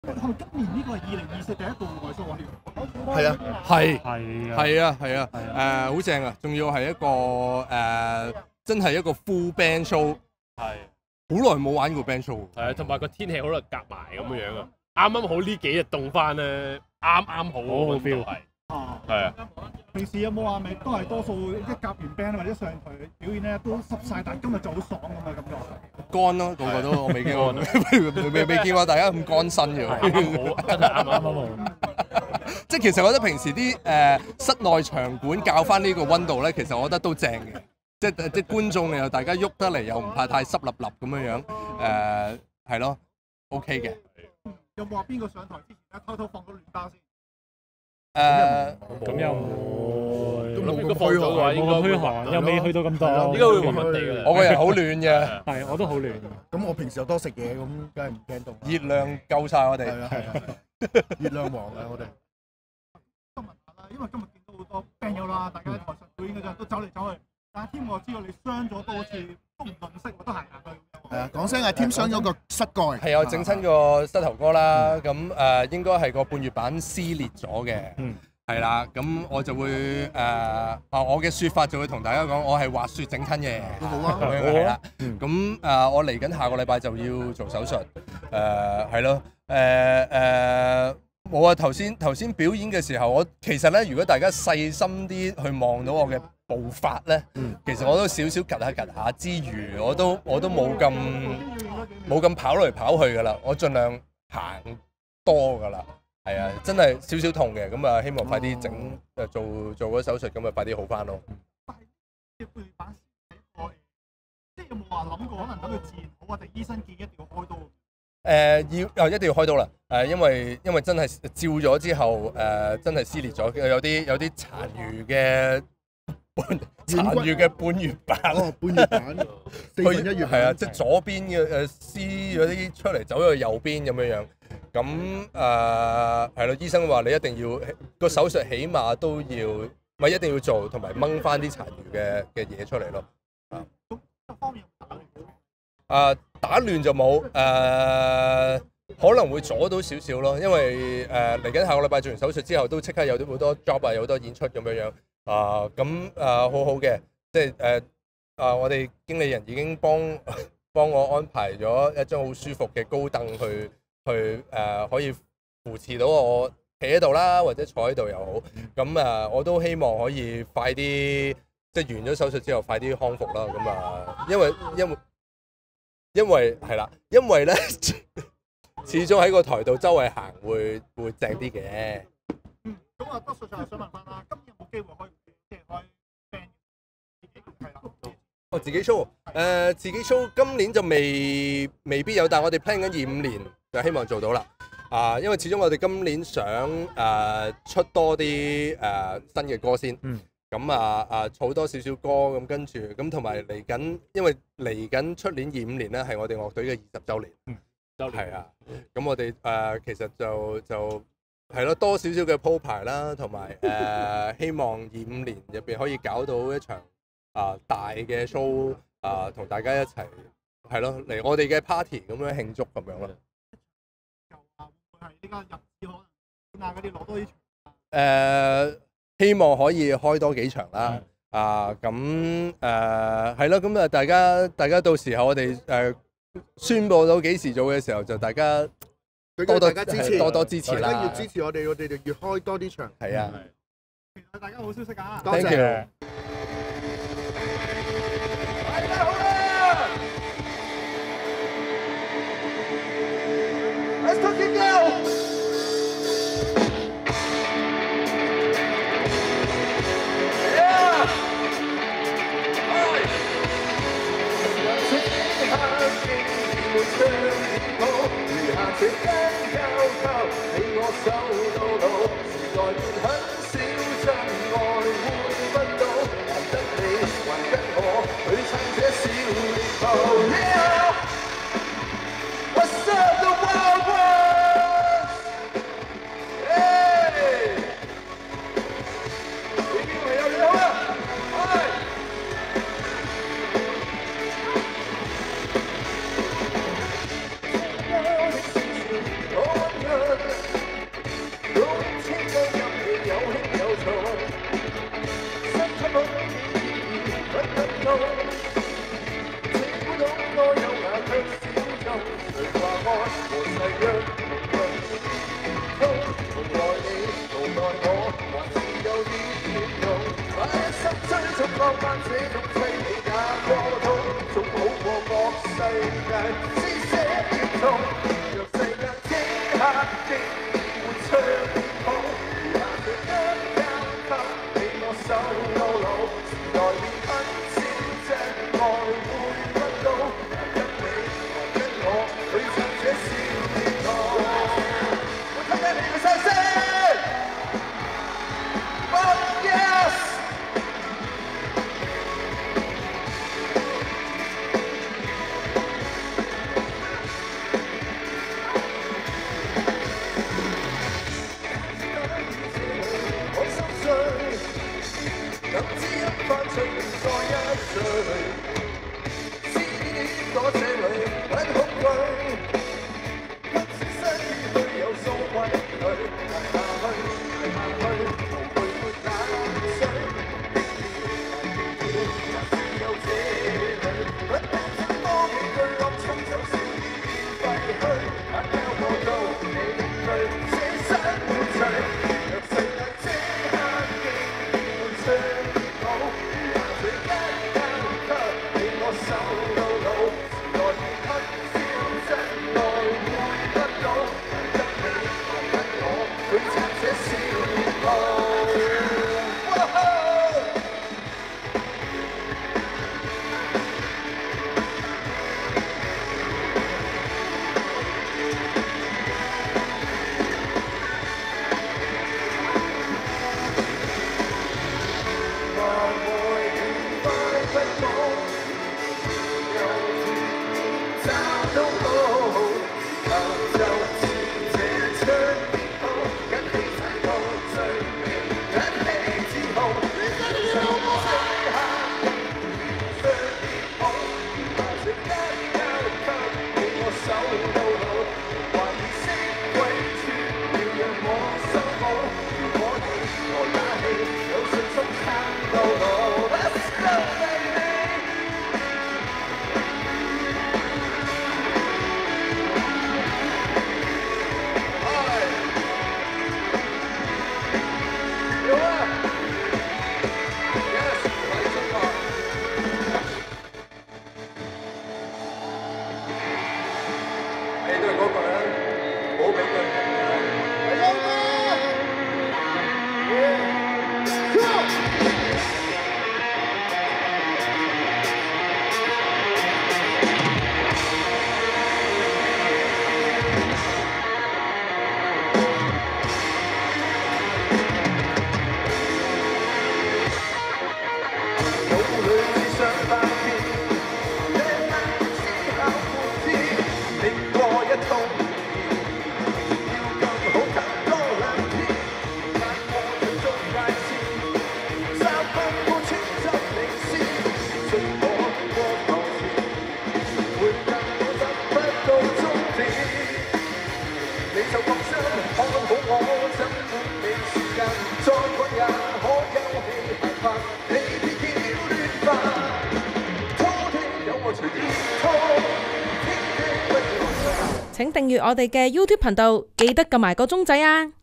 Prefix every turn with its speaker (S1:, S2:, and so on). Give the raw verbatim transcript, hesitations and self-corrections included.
S1: 係咪今年呢個係二零二四第一個戶外 show 啊？
S2: 係啊，
S3: 係
S4: 係
S3: 係啊係啊，誒好正啊！仲要係一個誒真係一個 full band show，
S4: 係
S3: 好耐冇玩過 band show。
S4: 係啊，同埋個天氣好耐夾埋咁樣樣啊！啱啱好呢幾日凍翻咧，啱啱好好 feel 係。
S1: 啊，
S4: 係啊！
S1: 平時有冇話咪都係多數一夾完 band 或者上台表演咧都濕晒，但係今日就好爽咁嘅感覺。
S3: 乾咯，個個都我未見過，未未未見過大家咁乾身嘅。
S4: 好，真係啱啱啱好。
S3: 即係其實我覺得平時啲誒、呃、室內場館校翻呢個溫度咧，其實我覺得都正嘅。即係即係觀眾又大家喐得嚟又唔怕太濕立立咁樣樣，誒係咯 ，OK 嘅。
S1: 有冇話邊個上台之前咧偷偷放個暖包先？
S3: 誒
S4: 咁又冇，
S2: 都冇咁
S4: 放咗嘅話，應該
S5: 冇咁虛寒，又未去到咁多，
S4: 應該會暈暈地嘅啦。
S3: 我個人好暖嘅，
S5: 係我都好暖。
S2: 咁我平時又多食嘢，咁梗係唔驚凍。
S3: 熱量夠晒我哋。
S2: 係啊係啊，熱量王啊我哋。
S1: 今日啦，因為今日見到好多 band 友啦，大家喺台上表演嗰陣都走嚟走去。但係添我知道你傷咗都好似都唔吝嗇，我都行行去。
S2: 係啊，講聲係添傷咗個膝蓋。
S3: 係啊，整親個膝頭哥啦，咁誒應該係個半月板撕裂咗嘅。
S5: 嗯。
S3: 係啦，咁我就會誒啊，我嘅説法就會同大家講，我係滑雪整親嘅。
S2: 都好啊，
S3: 咁樣係啦。咁誒，我嚟緊下個禮拜就要做手術。誒係咯，誒誒，我啊頭先頭先表演嘅時候，我其實咧，如果大家細心啲去望到我嘅步伐咧，其實我都少少趌下趌下之餘，我都我都冇咁冇咁跑嚟跑去㗎啦，我盡量行多㗎啦。係啊，真係少少痛嘅，咁啊希望快啲整誒做做嗰手術，咁啊快啲好翻咯。
S1: 但係半月板係一個，即係有冇話諗過可能等佢自然好，或者醫生建議一定要開刀？
S3: 誒要啊一定要開刀啦！誒因為因為真係照咗之後誒真係撕裂咗，有啲有啲殘餘嘅半殘餘嘅半月板。
S2: 哦，半月板，四分一月板。
S3: 係啊，即係左邊嘅誒撕咗啲出嚟，走咗去右邊咁樣樣。咁誒係咯，醫生話你一定要個手術，起碼都要咪一定要做，同埋掹翻啲殘餘嘅嘅嘢出嚟咯。啊，
S1: 咁一方面打亂
S3: 啊打亂就冇誒、呃，可能會阻到少少咯，因為誒嚟緊下個禮拜做完手術之後，都即刻有啲好多 job 啊，有好多演出咁樣樣啊，咁誒好好嘅，即係誒啊，我哋經理人已經幫幫我安排咗一張好舒服嘅高凳去。去誒、呃、可以扶持到我企喺度啦，或者坐喺度又好。咁啊、呃，我都希望可以快啲，即係完咗手術之後快啲康復啦。咁啊，因為因為因為係啦，因為咧始終喺個台度周圍行會會正啲嘅。
S1: 嗯，咁啊，多數就係想問翻啦，今日有冇機會可以即係開 band 自己係啦？
S3: 哦，自己 show 誒、呃，自己 show 今年就未未必有，但係我哋 plan 緊二五年。就希望做到啦，啊，因為始終我哋今年想誒、呃、出多啲誒、呃、新嘅歌先，咁、嗯、啊啊儲多少少歌，咁跟住咁同埋嚟緊，因為嚟緊出年二五年咧係我哋樂隊嘅二十週年，係、嗯、啊，咁我哋誒、呃、其實就就係咯多少少嘅鋪排啦，同埋誒希望二五年入邊可以搞到一場啊、呃、大嘅 show 啊、呃，同大家一齊係咯嚟我哋嘅 party 咁樣慶祝咁樣咯。係呢家入市可能啊嗰啲攞多啲場。誒，希望可以開多幾場啦。啊，咁誒係咯，咁啊大家大家到時候我哋誒宣佈到幾時做嘅時候，就大家多多
S2: 大家支持，
S3: 多多支持啦。
S2: 大家要支持我哋，我哋就越開多啲場。
S3: 係啊。
S1: 期待大家好消息啊！
S2: 多謝。
S1: 大家好啦！Let's fucking go！這間交交，你我手到老，時來便很少真愛換不到，難得你還跟我去撐這小獵頭。Yeah! What's up the wild ones? Hey! 你邊位有嘢好啊？係。Oh, 刻竟會唱好，拿着一交給你我手到老，時代變很少，真愛會不到，跟你跟我去唱這小天堂。我睇睇你嘅聲聲 ，Oh yes！ 我心碎，能知一番出現再一歲，思念我這裏很恐懼，不是失去有數畏懼，捱下去，捱下去，無懼沒眼水，仍然還是有這裏，不擔心多幾句落衝走少已變廢墟，眼交我到你去，這生活隨。 手到老，時代變很少，真愛會不到，跟你跟我去撐這小路。愛會快不到。 找到我，就就似這出片好，跟你睇到最美，跟你自豪。上我這刻相別好，拿着一交給你我手到老，還已識歸處，要讓我守好。如果你我打氣，有信心撐到老。Let's go baby！ 你都係嗰句啦，唔好俾佢平啊！係啊！腦裏只想翻篇，這晚思考半天，歷過一通，要更好更多兩天，眼過最終界線，三分半清真領先，信我過後前，會更我得不到終點，你就放心看好我，怎管你時間再趕也可休氣閒發，你別叫亂發，拖的有我隨意拖。 請訂閱我哋嘅 YouTube 頻道，記得撳埋個鐘仔啊！